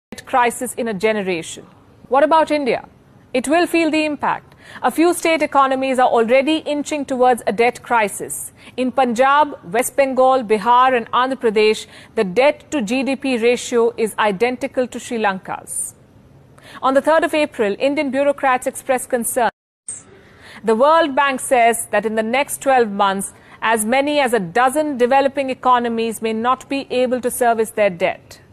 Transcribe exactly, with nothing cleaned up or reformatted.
crisis in a generation. What about India? It will feel the impact. A few state economies are already inching towards a debt crisis. In Punjab, West Bengal, Bihar and Andhra Pradesh, the debt to G D P ratio is identical to Sri Lanka's. On the third of April, Indian bureaucrats expressed concerns. The World Bank says that in the next twelve months, as many as a dozen developing economies may not be able to service their debt.